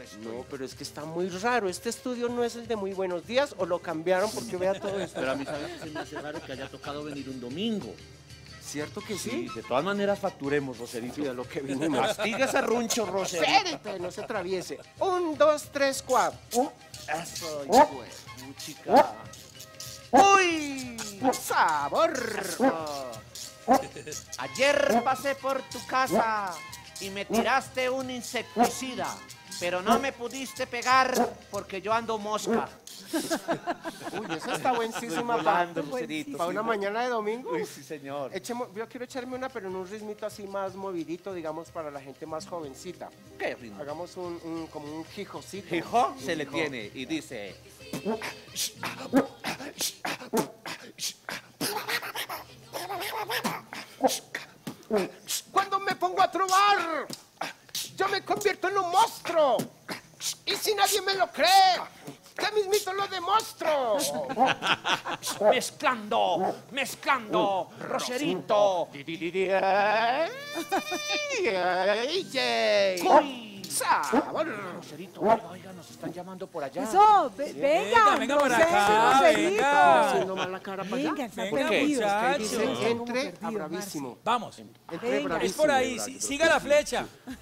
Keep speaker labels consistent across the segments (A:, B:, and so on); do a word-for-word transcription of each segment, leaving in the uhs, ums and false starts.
A: No, pero es que está muy raro. Este estudio no es el de Muy Buenos Días o lo cambiaron porque vea todo esto.
B: Pero a mí sabe que se me hace raro que haya tocado venir un domingo.
A: ¿Cierto que sí?
B: Sí, de todas maneras facturemos, Roserito.
A: Sí, a lo que vinimos.
B: Castiga ese runcho, Roserito.
A: Espérate, no se atraviese. Un, dos, tres, cuatro. Eso, hijo de chica. ¡Uy! ¡Sabor!
C: Ayer pasé por tu casa y me tiraste un insecticida, pero no me pudiste pegar porque yo ando mosca.
A: Uy, esa está buenísima para
B: Volando, Roserito.
A: una mañana de domingo.
B: Uy, sí, señor.
A: Echemos, yo quiero echarme una, pero en un ritmito así más movidito, digamos, para la gente más jovencita.
B: ¿Qué ritmo?
A: Hagamos un, un como un jijocito.
B: Hijo,
A: Un
B: se le
A: hijo.
B: tiene y dice...
A: Cuando me pongo a trobar, yo me convierto en un monstruo. Y si nadie me lo cree, que mismito lo demuestro.
C: Mezclando, mezclando, Roserito. Uy,
A: Sabor.
C: Roserito, oiga, oiga, nos están llamando por allá.
D: Eso, ve- venga,
E: venga para
D: Rosendo,
E: acá,
D: Roserito.
E: venga.
A: Haciendo mal la cara para allá.
D: Venga, está
E: Venga,
D: perdido.
E: muchachos.
A: Dice,
E: Como
A: entre a
D: perdido,
A: bravísimo.
E: Vamos.
A: Entre
D: Venga.
A: bravísimo.
E: Es por ahí, sí, siga la flecha.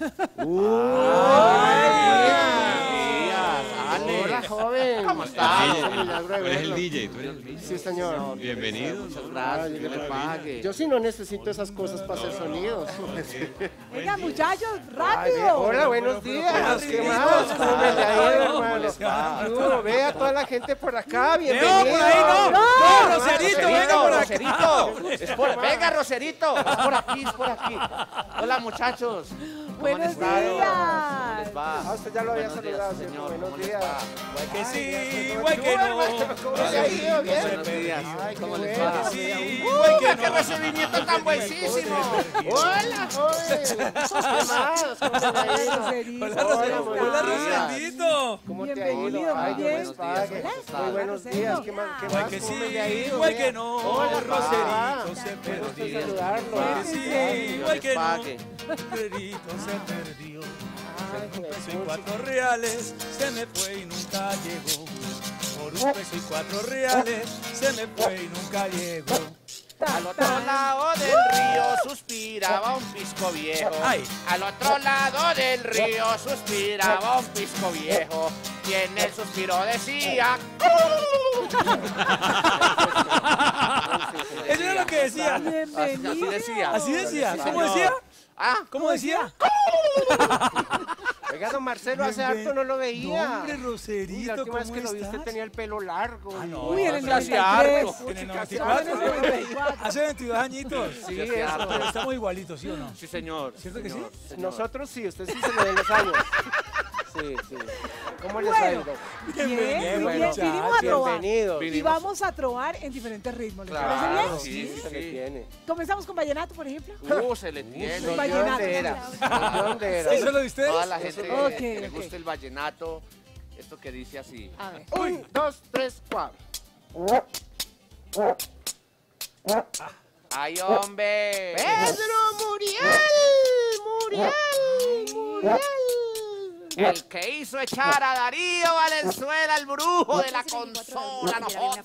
A: Hola, joven. ¿Cómo
C: estás?
A: Milagro de
F: Tú eres el
A: verlo.
F: D J, tú eres el D J.
A: Sí, señor.
F: Bienvenido.
C: Muchas gracias, que le pague.
A: Yo sí no necesito esas cosas para hacer sonidos.
D: Venga, muchachos,
A: Ay,
D: rápido.
A: hola, buenos días. ¿Qué más? ¿Cómo me le ha ido, hermano? ¿Qué hubo? Ve a toda la gente por acá. Bienvenido.
E: por ahí no.
D: No,
E: No, Roserito, venga por acá.
C: Roserito. Es por, venga, Roserito. Es por aquí, es por aquí. Hola, muchachos. ¿Cómo han
D: Buenos
C: estado? ¿Cómo
D: días.
C: les va?
A: Ah, usted ya lo había
C: Buenos días,
A: saludado, ¿cierto?
C: señor.
A: Buenos
C: ¿Cómo les
A: días.
C: va?
E: Igual que sí,
A: ¿Cómo
E: igual que no.
A: ¿Cómo le ha ido? ¿Bien?
C: Buenos días.
A: Ay, qué
C: ¿Cómo les
A: bueno.
C: va?
E: Sí,
C: ¡Uh,
E: igual que
C: qué
E: no.
C: recibimiento tan buenísimo!
A: Hola, joven. ¿Qué más? ¿Cómo te ha ido?
D: Roserito.
E: Hola, Roserito.
A: ¿cómo
E: Hola,
A: estás?
E: Rosendito.
A: ¿Cómo te ha
D: Bienvenido,
A: ido? Ay,
D: muy
A: Dios
D: bien.
A: les pague.
C: Hola,
A: Muy buenos
D: Rosendo.
A: días. ¿Qué más? ¿Qué
E: Igual
A: más?
E: que
A: ¿Cómo
E: sí,
A: me le ha ido?
E: igual
A: Vea.
E: que no.
A: Hola,
E: Roserito
A: papá.
E: se
A: Qué gusto
E: perdió.
A: saludarlo.
E: Igual que sí, igual que no.
C: pague.
E: Roserito se perdió.
A: Ay,
E: Por un peso y
A: joder,
E: cuatro reales se me fue y nunca llegó. Por un peso y cuatro reales se me fue y nunca llegó.
C: Al otro lado del río suspiraba un pisco viejo.
E: Ay.
C: Al otro lado del río suspiraba un pisco viejo. Y en el suspiro decía...
E: Eso era lo que decía.
C: Así, así
D: Bienvenido.
C: decía.
E: Así decía.
C: Sí,
E: ¿Cómo
C: señor.
E: decía?
C: Ah,
E: ¿Cómo decía?
A: Oiga, don Marcelo, hace harto no lo veía.
E: No, hombre,
A: Uy, la
E: Roserito,
A: última vez
E: ¿cómo
A: que lo vi usted
E: estás?
A: tenía el pelo largo.
E: Ah, no.
D: Uy, en el
C: Casi
D: noventa y tres.
C: harto.
E: En el
A: Casi
E: noventa y
A: harto.
E: cuatro. Hace veintidós añitos.
A: Sí,
C: Casi
A: eso.
C: harto.
E: Pero estamos igualitos, ¿sí o no?
C: Sí, señor.
E: ¿Cierto que sí?
C: señor, señor.
A: Nosotros sí, usted sí se le ven los años. Sí, sí. ¿Cómo les ha
D: Bueno,
A: ido?
D: bien, muy bien.
A: Bueno,
D: Vinimos a trobar.
A: bienvenidos.
D: Y vamos a trobar en diferentes ritmos. ¿Les parece
C: Claro,
D: bien?
C: sí, sí,
A: Se le
C: sí.
A: tiene.
D: Comenzamos con vallenato, por ejemplo.
C: Uh, se le tiene.
A: ¿De
D: vallenato.
A: dónde era? ¿De dónde era?
E: ¿Eso es lo de ustedes?
C: Toda la gente
D: Ok,
C: que le
D: ok.
C: gusta el vallenato, esto que dice así.
D: A ver.
A: Un, dos, tres, cuatro.
C: ¡Ay, hombre!
A: ¡Pedro Muriel! ¡Muriel! ¡Muriel!
C: El que hizo echar a Darío Valenzuela, el brujo de la consola, no joda.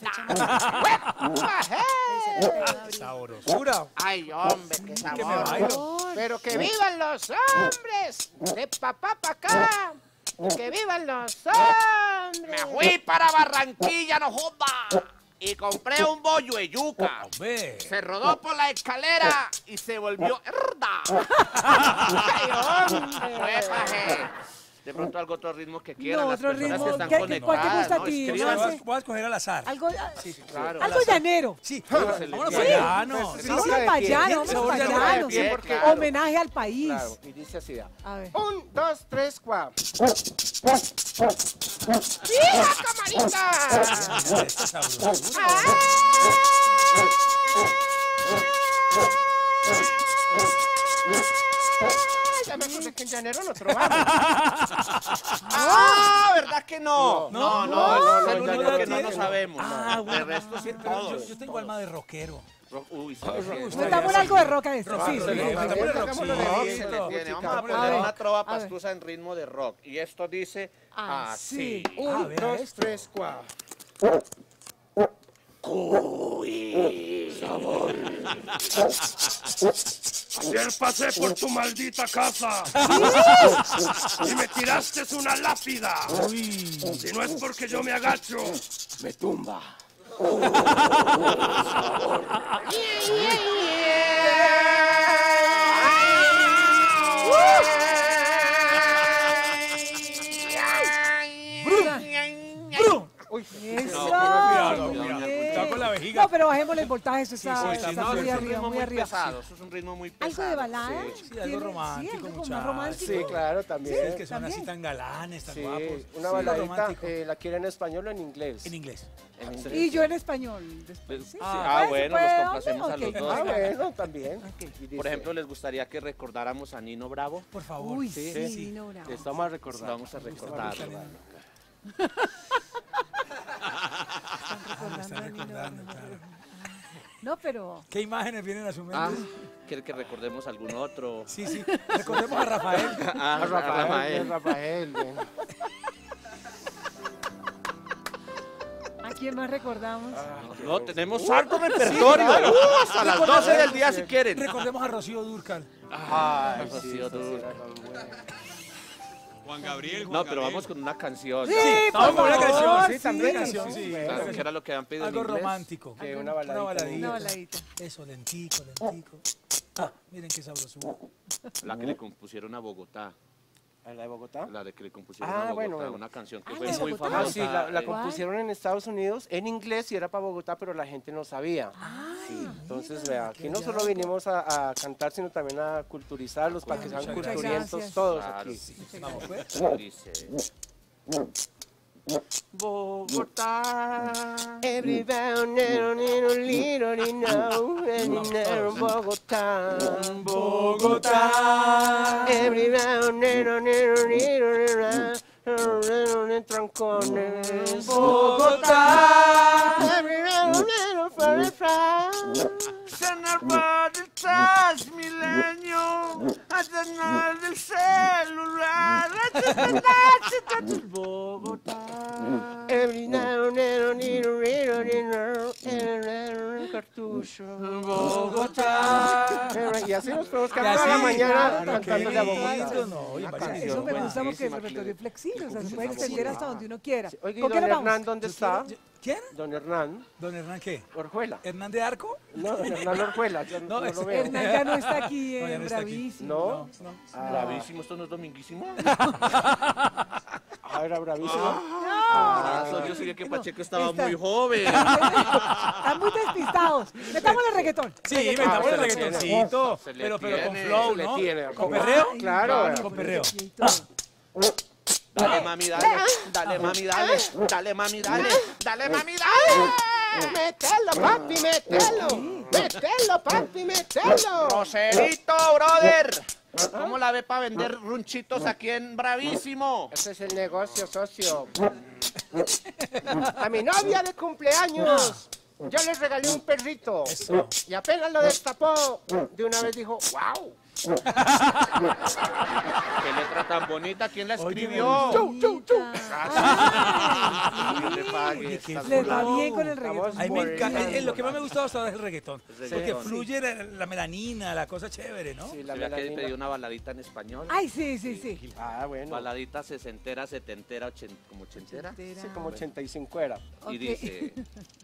E: Sabrosura.
C: ¡Ay, hombre, qué
E: Que me
C: sabor!
E: bailo.
A: Pero que vivan los hombres de papá pa' acá. Que vivan los hombres.
C: Me fui para Barranquilla, no joda. Y compré un bollo de yuca.
E: Ve.
C: Se rodó por la escalera y se volvió herda. ¡Ay, hombre! De pronto algo otro ritmo que quieran,
D: No,
C: las
D: otro
C: personas
D: ritmo.
C: que están
D: ¿Qué- qué- cuál te
C: conectadas,
D: gusta a
C: ¿no?
D: ti?
C: Escriban.
D: No sé.
E: Voy a escoger al azar.
D: Algo, ah,
C: Claro.
D: algo llanero.
E: Sí,
C: se le
E: vámonos
C: tiene.
E: para allá, no.
A: Sí,
D: Sí,
A: sabor
D: sí,
A: de pie.
D: payano,
E: Bien,
D: hombre,
E: sabor de
D: payano.
C: pie,
D: sí.
C: claro.
D: Homenaje al país.
A: Claro, y dice así, vea.
D: A ver.
A: Un, dos, tres, cuatro.
C: ¡Mira, camarita!
E: Esta sabrosura.
A: Ya me acordé que en llanero lo trovamos.
C: ¡Ah! ¿Verdad que no?
E: No,
C: No, no,
A: no,
C: es
A: no,
C: el
A: no,
C: único
A: ya
C: que
A: no
C: no nos
A: tiene.
C: sabemos.
E: Ah,
C: De
E: bueno.
C: resto sí
E: Pero yo,
C: todos.
E: yo tengo alma de rockero.
B: Ro- Uy, se le tiene.
D: Metamos algo de rock a esto.
E: Rock,
D: Sí,
E: rock,
D: sí,
E: rock,
D: sí.
E: rock,
A: sí,
E: rock,
A: hagámoslo de
E: sí,
B: Rock
A: bien,
B: se le
E: rock.
B: tiene. Vamos a
E: A
B: poner
D: ver,
B: una trova
D: a ver.
B: pastusa en ritmo de rock. Y esto dice
D: Así.
B: así.
E: Ah,
A: Un,
E: vea
A: dos,
E: esto.
A: tres, cuatro.
F: Ayer pasé por tu maldita casa y me tiraste una lápida. Si no es porque yo me agacho, me tumba.
E: ¡Brum!
A: Uy,
D: Eso.
E: cuidado,
D: muy
E: cuidado,
D: bien.
E: cuidado con la vejiga.
D: No, pero bajémosle el voltaje, eso está,
E: sí, sí,
D: está
E: no,
D: muy
B: es un
D: arriba,
B: ritmo
D: muy
B: muy
D: arriba.
B: pesado. Eso es un ritmo muy pesado.
D: ¿Algo de balada?
B: Sí.
E: Sí, algo
D: ¿Tiene-
E: romántico,
D: sí, algo como
E: muchacho.
D: más romántico.
A: sí, claro, también.
E: Es que son así
D: También.
E: tan galanes, tan
A: Sí,
E: guapos.
A: una
E: Sí,
A: baladita,
E: romántico.
A: eh, ¿la quiere en español o en inglés?
E: En inglés.
D: Y yo en español después. ¿sí?
B: Ah,
D: ¿Se
B: bueno,
D: puede?
B: los complacemos a
D: Ok.
B: los dos.
A: Ah, bueno, también.
D: Ok.
A: Y dice,
B: Por ejemplo, ¿les gustaría que recordáramos a Nino Bravo?
E: Por favor.
D: Uy,
A: Sí,
D: sí,
E: sí.
D: no, bravo.
A: estamos a recordar.
B: Vamos a recordarlo.
D: Recordando
E: está
D: a Nino
E: recordando,
D: Bravo.
E: claro.
D: No, pero
E: ¿Qué imágenes vienen a su mente?
B: Ah, ¿quiere que recordemos algún otro?
E: Sí, sí. Recordemos a Rafael.
B: Ah,
A: A Rafael,
B: Rafael.
A: Rafael, bien.
D: ¿a quién más recordamos?
B: No, tenemos harto repertorio. Uh, hasta las doce del día si quieren.
E: Recordemos a Rocío Dúrcal.
A: Ay, sí,
B: Rocío
A: eso sí
B: Dúrcal.
A: era tan bueno.
G: Juan Gabriel, Juan
B: No, pero
G: Gabriel.
B: vamos con una canción.
D: Sí,
B: ¿no?
D: por
E: Vamos con una
D: favor,
E: canción.
A: sí,
E: Sí,
A: también.
E: canción, sí.
A: Bueno.
B: Claro, que era lo que habían pedido en
E: Algo
B: inglés.
E: romántico.
A: Que una
E: Una
A: baladita.
E: baladita.
D: Una baladita.
E: Eso, lentico, lentico. Ah, miren qué sabrosura.
B: La que le compusieron a Bogotá.
A: ¿A la de Bogotá?
B: La de que le compusieron
A: Ah,
B: a Bogotá.
A: bueno, bueno.
B: Una canción que
D: Ah,
B: fue
D: la de
B: muy
D: Bogotá.
A: Ah,
B: famosa.
A: sí, la, la
B: eh,
A: compusieron en Estados Unidos en inglés y era para Bogotá, pero la gente no sabía.
D: Ay,
A: Entonces,
D: mira,
A: vea, aquí no
E: qué
A: solo
E: hallazgo.
A: vinimos a, a cantar, sino también a culturizarlos para que sean
E: Muchas
A: culturientos
D: gracias.
A: todos
B: Claro,
A: aquí.
B: sí.
E: Vamos, pues.
B: Dice. Bogotá.
A: Bogotá.
E: Bogotá.
A: Trancones.
E: Bogotá.
C: Cenar del Transmilenio, a cenar del celular, Bogotá.
A: Cartucho.
E: Bogotá.
A: Y así nos podemos
E: Y
A: quedar toda la
E: así,
A: mañana
E: claro,
A: cantando
E: qué
A: la Bogotá.
E: lindo, no, oye,
A: Una
E: parece
A: canción
D: eso me gusta porque es
B: buenísima,
D: repertorio
B: que-
D: flexible, o sea, se
B: que
D: puede
B: puso
D: extender
B: Bogotá.
D: hasta donde uno quiera.
A: Oiga, ¿y
D: ¿Con qué
A: don
D: nos vamos?
A: Hernán dónde está?
E: ¿Quién?
A: Don Hernán
E: ¿Don Hernán qué?
A: Orjuela.
E: ¿Hernán de Arco?
A: No, don Hernán Orjuela, yo
E: No,
A: no,
E: ese-
A: lo veo.
D: Hernán ya no está aquí
E: No, ya
D: en
E: no está aquí.
D: Bravísimo.
A: ¿No?
E: No.
A: Ah,
B: Bravísimo, esto no es dominguísimo.
A: ah, era bravísimo.
B: Ah, so- yo sabía que Pacheco estaba
D: Está-
B: muy joven.
D: Están muy despistados. Metamos el reggaetón.
E: Sí, metamos el
A: se le
E: reggaetoncito,
B: Se le
E: pero, pero con
B: tiene,
E: flow,
A: se le
E: ¿no?
A: tiene.
E: ¿Con
A: ¿Cómo?
E: perreo?
A: Claro.
D: Ay,
E: Con
D: pero
E: perreo.
D: sí, y todo.
B: Dale, mami, dale. Dale, mami, dale. Dale, mami, dale. Dale, mami, dale.
A: Mételo, papi, mételo. Mételo, papi, mételo.
B: Roserito, brother. ¿Cómo la ve para vender runchitos aquí en Bravísimo?
A: Ese es el negocio, socio. A mi novia de cumpleaños, yo le regalé un perrito.
E: Eso.
A: Y apenas lo destapó, de una vez dijo, wow.
B: Qué letra tan bonita. ¿Quién la
E: Oye,
B: escribió?
A: Chu, chu, chu.
B: Que le pague.
E: Oye, qué
B: Está
D: Les va
E: flow.
D: bien con el reggaetón.
A: Vamos.
E: A mí me encanta,
A: Morenando.
E: eh, lo que más me ha gustado hasta ahora es el reggaetón.
B: El
E: Porque
B: reggaetón.
E: fluye la, la melanina, la cosa chévere, ¿no?
A: Sí, la
B: Se vea que
A: melanina.
B: pedí una baladita en español.
D: Ay, sí, sí, sí.
A: Ah, bueno.
B: Baladita sesentera, setentera, ochen- como ochentera.
A: Sí, como ochenta y cinco era.
B: Y
D: Ok.
B: dice: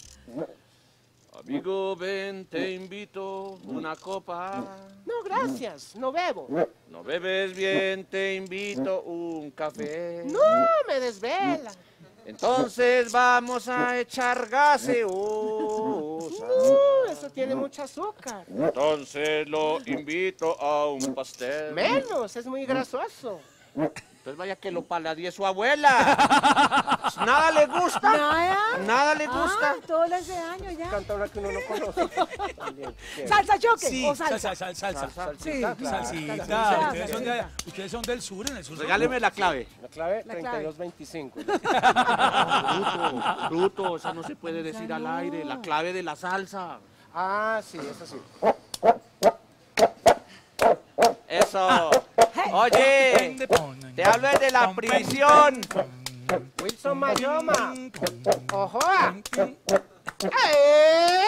B: Amigo, ven, te invito una copa.
A: No, gracias, no bebo.
B: No bebes bien, te invito un café.
A: No, me desvela.
B: Entonces vamos a echar gaseosa.
A: Uh, eso tiene mucho azúcar.
B: Entonces lo invito a un pastel.
A: Menos, es muy grasoso.
B: Entonces vaya que lo paladie su abuela. Nada le gusta.
D: Nada.
B: Nada le gusta.
D: Ah, todo le hace daño ya.
A: Canta una que uno no conoce. También, ¿quién?
D: Salsa choque
E: Sí,
D: o
E: salsa,
D: salsa.
E: salsa, salsa.
A: Salsita,
D: Sí,
A: claro.
E: Salsita,
D: Salsita,
E: ustedes son, de,
D: salsita.
E: ustedes son del sur, en el sur.
B: Regáleme la clave.
A: La clave,
D: La
A: treinta y dos veinticinco.
B: Bruto, bruto, esa no se puede decir
D: Ya
B: al
D: no.
B: aire. La clave de la salsa.
A: Ah, sí, eso sí.
C: Eso. Oye, te hablo desde la prisión.
A: Wilson Mayoma. Ojo. ¡Eh!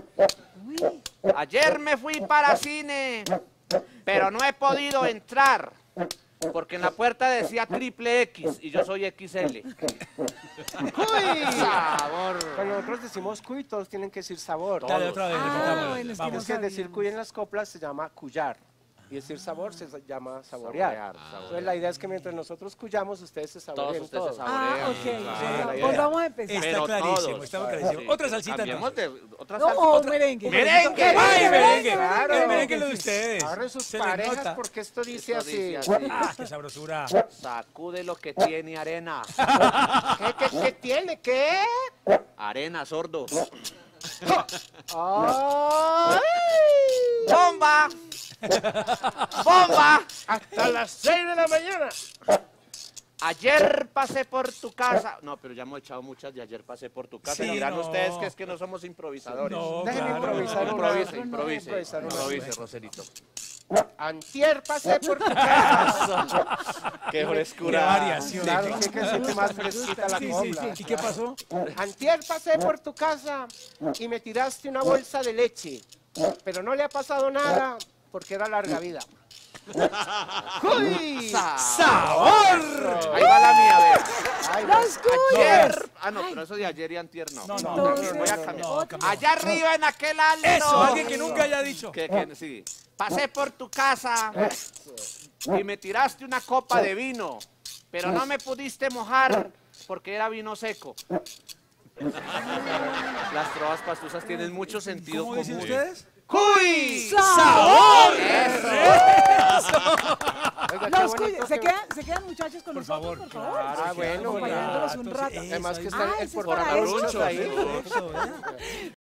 C: Ayer me fui para cine, pero no he podido entrar. Porque en la puerta decía triple X y yo soy X L.
A: ¡Cuy! Sabor. Cuando nosotros decimos cuy, todos tienen que decir sabor.
E: Dale otra vez,
D: Ah,
E: repitámoslo.
D: bueno, es que
E: Vamos.
A: Es que decir cuy en las coplas se llama cuyar. Y decir sabor se llama saborear.
C: Saborear, saborear.
A: Entonces la idea es que mientras nosotros cuyamos, ustedes se saboreen
C: ustedes se
A: todo.
C: saborean.
D: Ah, ok.
C: Claro,
D: Bueno,
C: la
D: pues
C: idea.
D: vamos a empezar.
E: Está
C: Pero
E: clarísimo,
C: todos.
E: está clarísimo.
C: Sí,
E: Otra salsita
C: cambiemos
E: entonces.
C: de otra
D: No,
C: salsa.
D: o
C: otra-
D: merengue.
C: ¡Merengue!
E: ¡Ay, merengue!
A: merengue,
E: El
A: claro.
E: merengue es lo de ustedes.
A: Ahora sus
E: Se les
A: parejas,
E: nota.
A: porque esto dice
C: Esto
A: así.
C: dice así.
E: Ah, qué sabrosura.
C: Sacude lo que tiene arena.
A: ¿Qué, qué, qué tiene? ¿Qué?
C: Arena, sordo.
A: ¡Ay!
C: ¡Bomba! ¡Bomba!
A: Hasta las seis de la mañana.
C: Ayer pasé por tu casa. No, pero ya hemos echado muchas de ayer pasé por tu casa.
E: Sí,
C: Dirán
E: no.
C: ustedes que es que no somos improvisadores.
E: No,
A: Déjenme
E: claro.
A: improvisar una.
C: Improvise, improvise.
A: Improvisar una.
C: Improvise, Roserito.
A: Antier pasé por tu casa.
C: Qué
E: Qué
C: frescura.
E: variación.
A: Claro, que que siente más fresquita la
E: Sí, sí,
A: copla.
E: sí. ¿Y qué pasó?
A: Antier pasé por tu casa y me tiraste una bolsa de leche, pero no le ha pasado nada porque era larga vida. ¡Uy!
E: ¡Sabor!
C: Ahí va la mía, vea.
A: Ay,
D: ¡Los cuyes!
C: Ayer. Ah, no, pero eso de ayer y antier no.
E: No, no,
C: no,
D: Entonces,
C: voy a
E: no,
C: cambiar.
E: no, cambiamos.
C: Allá arriba en aquel alto.
E: Eso, alguien que nunca haya dicho.
C: Que, que, sí. Pasé por tu casa y me tiraste una copa de vino, pero no me pudiste mojar porque era vino seco. Las trovas pastusas tienen mucho sentido
E: ¿Cómo
C: común.
E: dicen ustedes?
C: ¡Cuy!
E: ¡Sabor!
A: Oiga, qué
D: Los
A: bonito
D: cuyes. ¿Se
A: que-
D: quedan, ¿Se quedan muchachos con
E: Por
D: nosotros,
E: favor,
D: por favor?
E: claro,
A: Ah, bueno,
D: acompañándonos un
E: claro,
D: rato.
E: entonces,
A: Además que
E: eso,
A: está
D: Ah,
A: el
D: ese es para
A: portabrunchos
D: eso.
A: ahí.
E: eso, ¿eh?